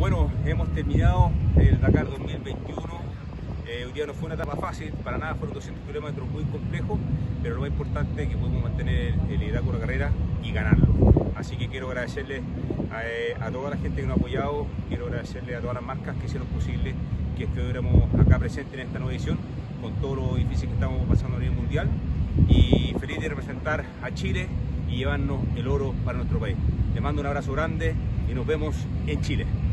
Bueno, hemos terminado el Dakar 2021. Hoy día no fue una etapa fácil, para nada, fueron 200 kilómetros muy complejos, pero lo más importante es que pudimos mantener el liderazgo de la carrera y ganarlo. Así que quiero agradecerles a toda la gente que nos ha apoyado, quiero agradecerles a todas las marcas que hicieron posible que estuviéramos acá presentes en esta nueva edición, con todo lo difícil que estamos pasando a nivel mundial, y feliz de representar a Chile y llevarnos el oro para nuestro país. Les mando un abrazo grande y nos vemos en Chile.